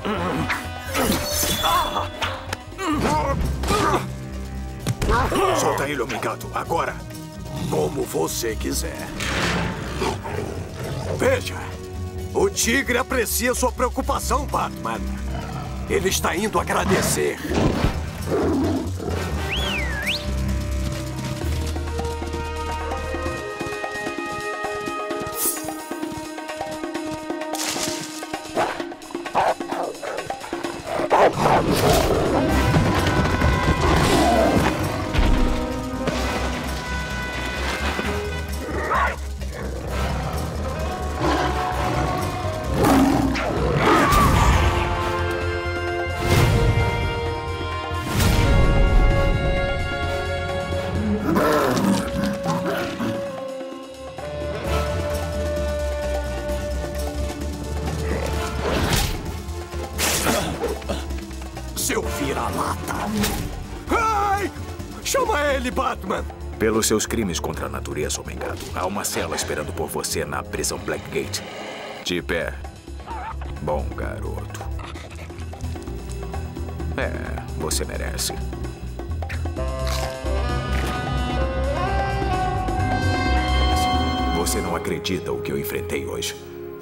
Solta ele, homem gato. Agora. Como você quiser. Veja. O tigre aprecia sua preocupação, Batman. Ele está indo agradecer. Seu vira-lata! Ai! Chama ele, Batman! Pelos seus crimes contra a natureza, homem gato, há uma cela esperando por você na prisão Blackgate. De pé. Bom garoto. Você merece. Você não acredita o que eu enfrentei hoje.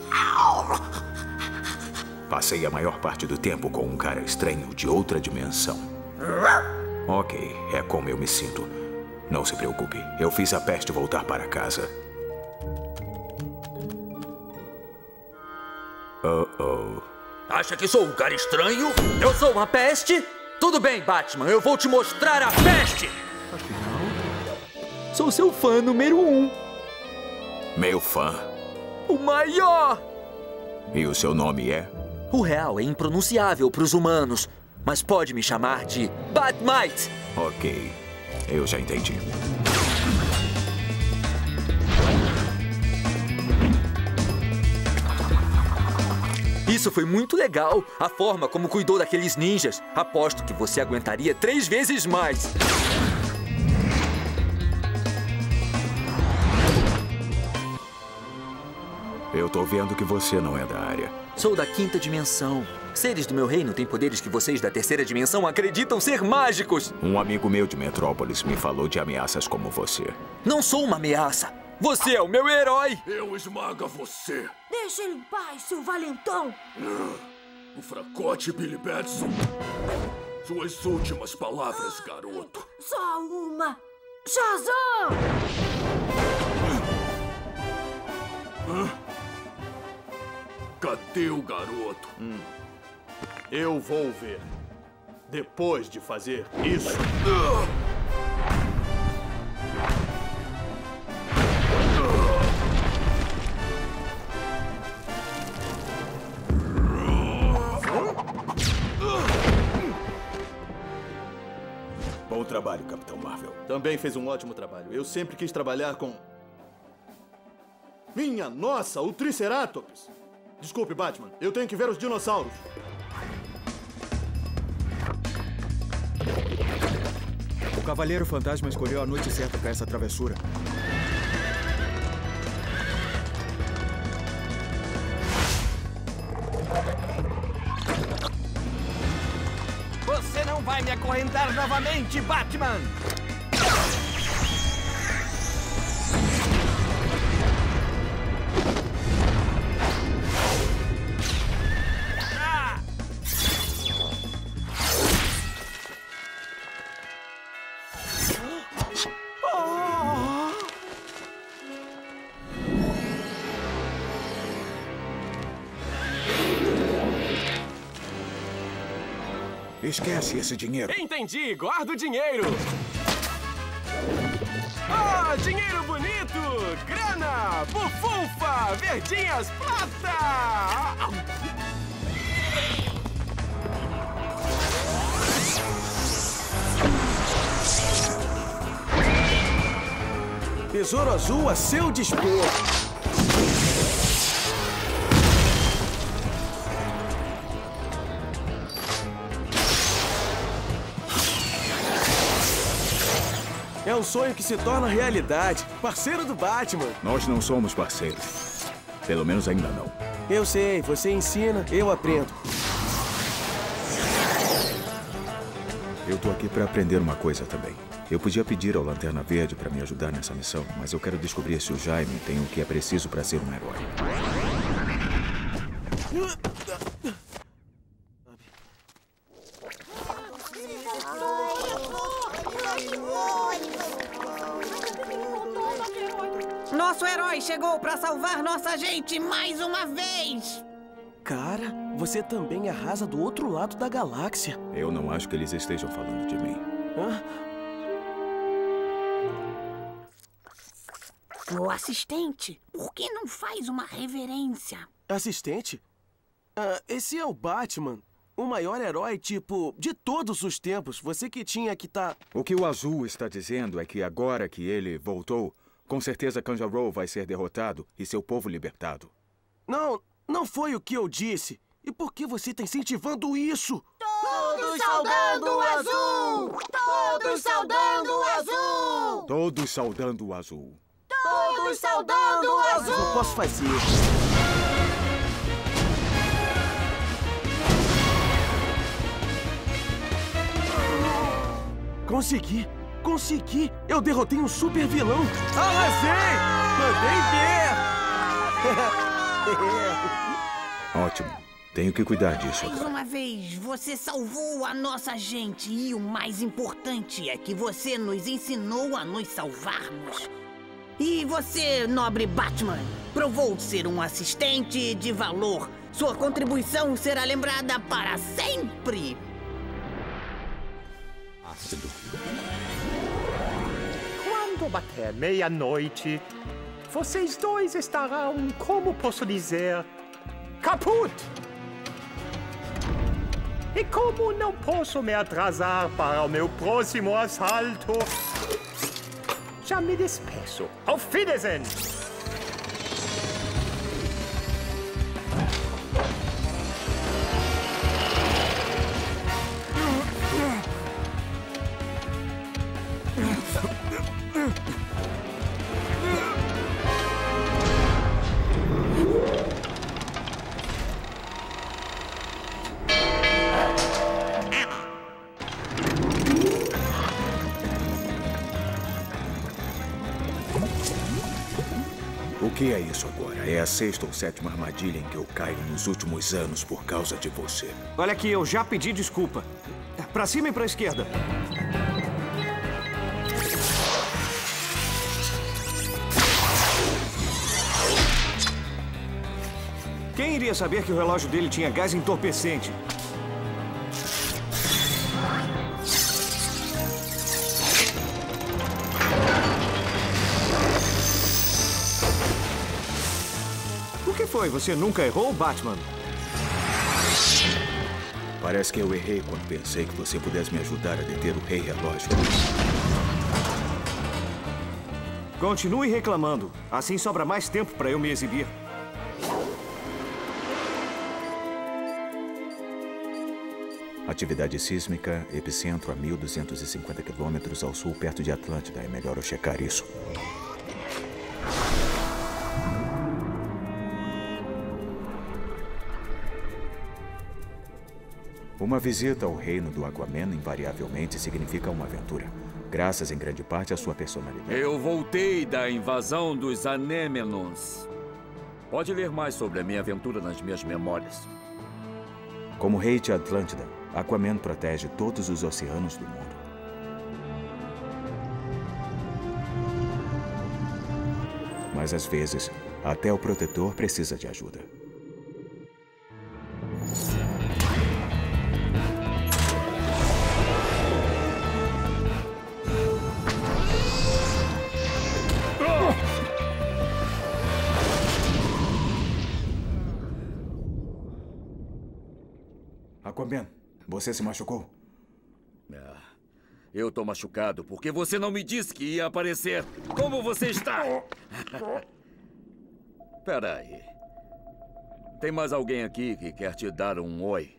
Passei a maior parte do tempo com um cara estranho de outra dimensão. Ok, é como eu me sinto. Não se preocupe, eu fiz a peste voltar para casa. Acha que sou um cara estranho? Eu sou uma peste? Tudo bem, Batman, eu vou te mostrar a peste! Sou seu fã número 1. Meu fã? O maior! E o seu nome é? O real é impronunciável para os humanos, mas pode me chamar de Batmite. Ok, eu já entendi. Isso foi muito legal, a forma como cuidou daqueles ninjas. Aposto que você aguentaria 3 vezes mais. Eu tô vendo que você não é da área. Sou da 5ª dimensão. Seres do meu reino têm poderes que vocês da 3ª dimensão acreditam ser mágicos. Um amigo meu de Metrópolis me falou de ameaças como você. Não sou uma ameaça. Você é o meu herói. Eu esmago você. Deixa ele em paz, seu valentão. O fracote Billy Batson. Suas últimas palavras, garoto. Só uma. Shazam! Cadê o garoto? Eu vou ver. Depois de fazer isso. Bom trabalho, Capitão Marvel. Também fez um ótimo trabalho. Eu sempre quis trabalhar com... Minha nossa, o Triceratops! Desculpe, Batman. Eu tenho que ver os dinossauros. O Cavaleiro Fantasma escolheu a noite certa para essa travessura. Você não vai me acorrentar novamente, Batman! Esquece esse dinheiro. Entendi, guarda o dinheiro! Oh, dinheiro bonito! Grana! Bufunfa! Verdinhas! Plata! Tesouro Azul a seu dispor. É um sonho que se torna realidade. Parceiro do Batman. Nós não somos parceiros. Pelo menos ainda não. Eu sei, você ensina, eu aprendo. Eu tô aqui pra aprender uma coisa também. Eu podia pedir ao Lanterna Verde pra me ajudar nessa missão, mas eu quero descobrir se o Jaime tem o que é preciso pra ser um herói. Nosso herói chegou pra salvar nossa gente mais uma vez! Cara, você também arrasa do outro lado da galáxia. Eu não acho que eles estejam falando de mim. Hã? O assistente, por que não faz uma reverência? Assistente? Esse é o Batman. O maior herói, tipo, de todos os tempos. Você que tinha que tá... O que o Azul está dizendo é que agora que ele voltou, com certeza Kanja-Rô vai ser derrotado e seu povo libertado. Não foi o que eu disse. E por que você está incentivando isso? Todos saudando o azul! Todos saudando o azul! Todos saudando o azul. Todos saudando o azul! Só posso fazer. Consegui! Eu derrotei um super vilão! Arrasei! Mandei ver! Ótimo. Tenho que cuidar disso Mais agora. uma vez, você salvou a nossa gente. E o mais importante é que você nos ensinou a nos salvarmos. E você, nobre Batman, provou ser um assistente de valor. Sua contribuição será lembrada para sempre. Ácido. Quando bater meia-noite, vocês dois estarão, como posso dizer, caput! E como não posso me atrasar para o meu próximo assalto, já me despeço. Auf Wiedersehen! O que é isso agora? É a 6ª ou 7ª armadilha em que eu caio nos últimos anos por causa de você. Olha aqui, eu já pedi desculpa. Pra cima e pra esquerda. Quem iria saber que o relógio dele tinha gás entorpecente? O que foi? Você nunca errou, Batman? Parece que eu errei quando pensei que você pudesse me ajudar a deter o Rei Relógio. Continue reclamando. Assim sobra mais tempo para eu me exibir. Atividade sísmica, epicentro a 1.250 quilômetros ao sul, perto de Atlântida. É melhor eu checar isso. Uma visita ao reino do Aquaman invariavelmente significa uma aventura. Graças em grande parte à sua personalidade. Eu voltei da invasão dos Anémenons. Pode ler mais sobre a minha aventura nas minhas memórias. Como rei de Atlântida, Aquaman protege todos os oceanos do mundo. Mas às vezes, até o protetor precisa de ajuda. Aquaman, você se machucou? Eu tô machucado porque você não me disse que ia aparecer. Como você está? Espera aí. Tem mais alguém aqui que quer te dar um oi?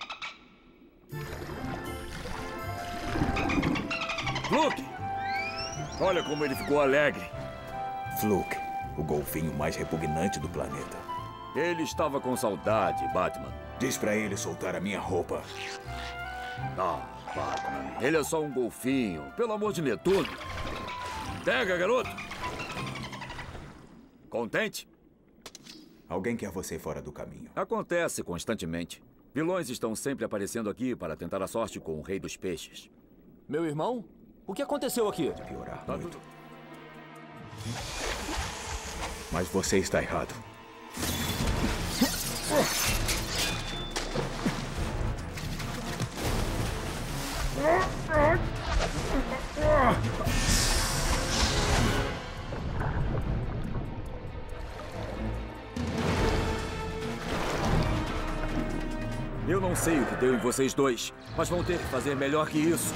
Fluke! Olha como ele ficou alegre. Fluke, o golfinho mais repugnante do planeta. Ele estava com saudade, Batman. Diz pra ele soltar a minha roupa. Batman. Ele é só um golfinho. Pelo amor de Netuno. Pega, garoto. Contente? Alguém quer você fora do caminho. Acontece constantemente. Vilões estão sempre aparecendo aqui para tentar a sorte com o Rei dos Peixes. Meu irmão? O que aconteceu aqui? Pode piorar muito. Mas você está errado. Eu não sei o que deu em vocês dois, mas vão ter que fazer melhor que isso.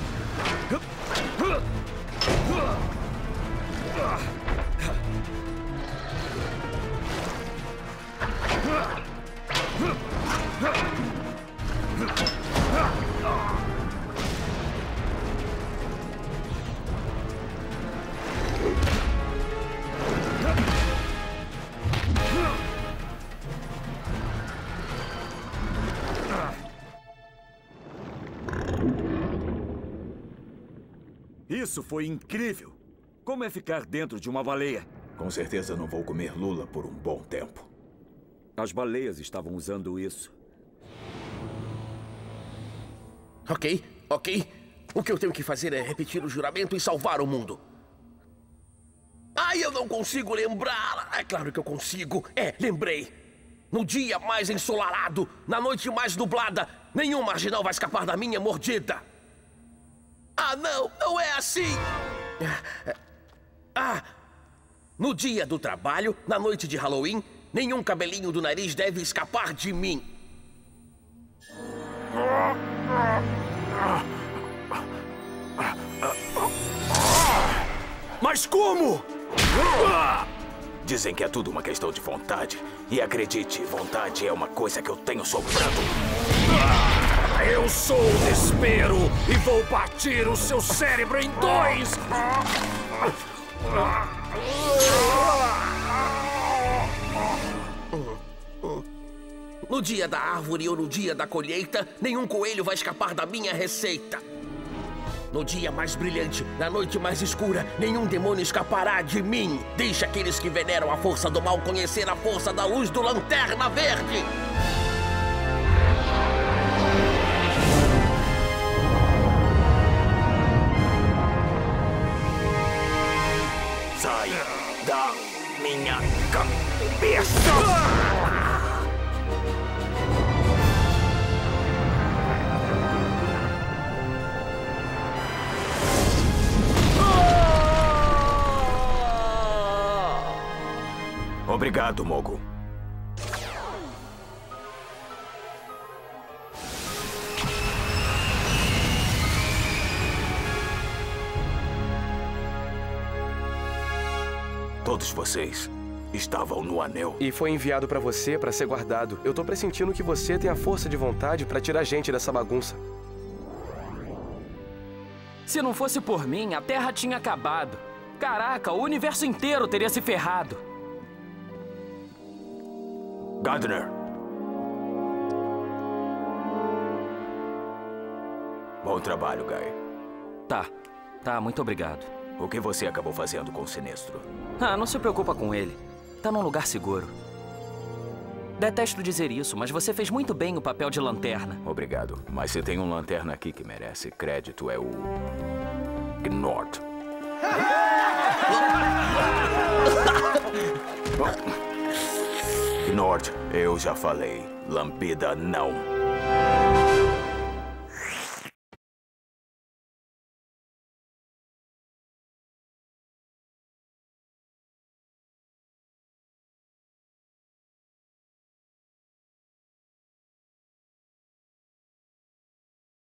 Isso foi incrível. Como é ficar dentro de uma baleia? Com certeza não vou comer lula por um bom tempo. As baleias estavam usando isso. Ok. O que eu tenho que fazer é repetir o juramento e salvar o mundo. Ai, eu não consigo lembrar. É claro que eu consigo. Lembrei. No dia mais ensolarado, na noite mais nublada, nenhum marginal vai escapar da minha mordida. Ah, não é assim! No dia do trabalho, na noite de Halloween, nenhum cabelinho do nariz deve escapar de mim. Mas como? Dizem que é tudo uma questão de vontade. E acredite, vontade é uma coisa que eu tenho sobrando. Eu sou o Despero e vou partir o seu cérebro em dois! No dia da árvore ou no dia da colheita, nenhum coelho vai escapar da minha receita. No dia mais brilhante, na noite mais escura, nenhum demônio escapará de mim. Deixe aqueles que veneram a força do mal conhecer a força da luz do Lanterna Verde. Sai da minha cabeça! Obrigado, Mogo. Todos vocês estavam no anel. E foi enviado pra você pra ser guardado. Eu tô pressentindo que você tem a força de vontade pra tirar a gente dessa bagunça. Se não fosse por mim, a Terra tinha acabado. Caraca, o universo inteiro teria se ferrado. Gardner. Bom trabalho, Guy. Tá, muito obrigado. O que você acabou fazendo com o Sinestro? Não se preocupa com ele. Tá num lugar seguro. Detesto dizer isso, mas você fez muito bem o papel de lanterna. Obrigado. Mas se tem um lanterna aqui que merece crédito, é o... Gnord. Gnord, eu já falei. Lambida não.